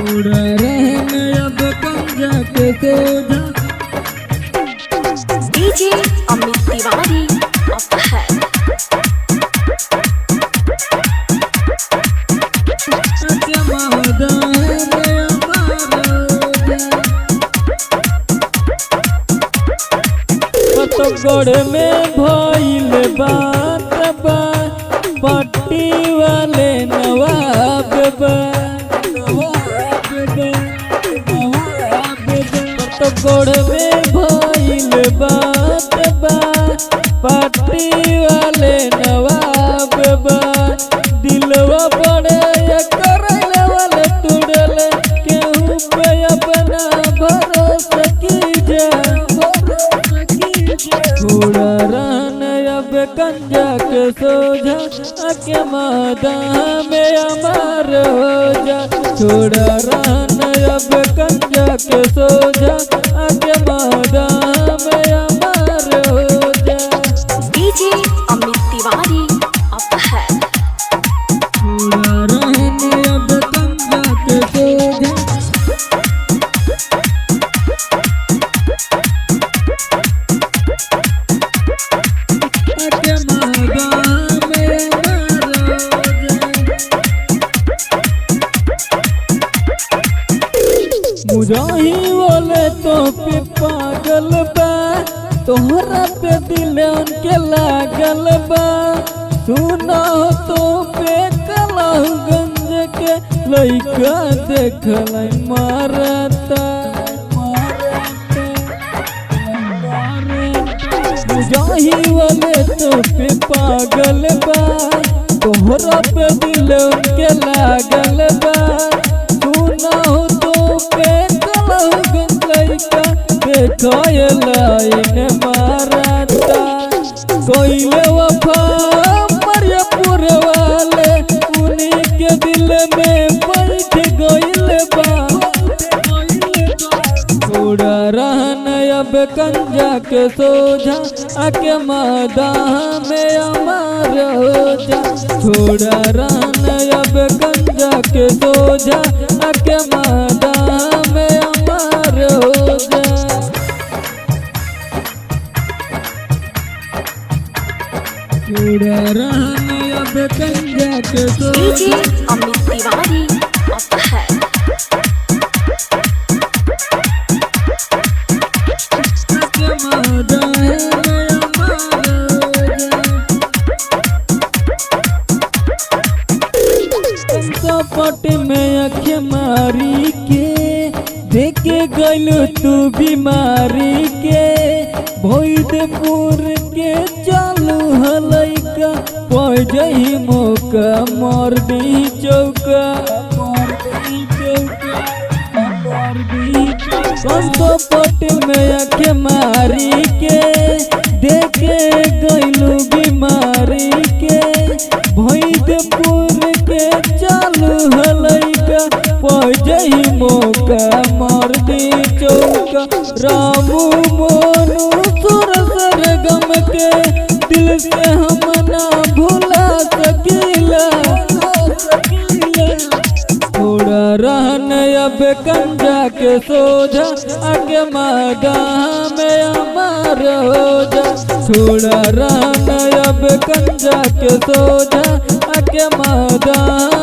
थोड़ा रहने अब पंजा के सोझा। डीजे अमित तिवारी अपहर। गोड़ में भइल बात बा पट्टी वाले नवाब बा। तो गोड़ में भइल बात बा पट्टी वाले नवाब बा। दिलवा बड़े करैले वाले टूटले केहू पे अपना भरोसा कीजे। थोड़ा रहन अब कंजा के सोझा आके मादा में अमर हो जा। थोड़ा रहन अब कंजा के सोझा आके मादा में अमर हो जा। डीजे अमित तिवारी अपहर। थोड़ा रहन अब कंजा के सोझा। मुझाही बोले तो पे पागल बा तोहरा पे दिल उनके लागल बा। सुना तो पे कलागंज के लइका देखल मारता। मुझाही बोले तो पे पागल बा तोहरा पे दिल उनके लागल बा। सुना तो पे लाइन मारता। कोइले वफा मरियपुर वाले उन्हीं के दिल में बैठ गइल बा। थोड़ा रहन अब कंजा के सोझा आके मादा में अमर हो जा। थोड़ा रहन अब कंजा के सोझा आके मादा में अमर हो जा। थोड़ा रहन अब कंजा के डीजे सोझा। अमित तिवारी अपहर। पट में अख मारी के देखे गलू तू बीमारी के। भोजपुर के चालू हलैका पही मौका मार दी चौका। पट में अख मारी के देखे गलू बीमारी के। भोजपुर के चालू हलैका पही मौका मार दी चौका। रामू मोनू सुर सरगम के दिल से हम ना भुला सकीला। थोड़ा रहन अब कंजा के सोझा आके मादा में अमर हो जा। थोड़ा रहन अब कंजा के सोझा आके मादा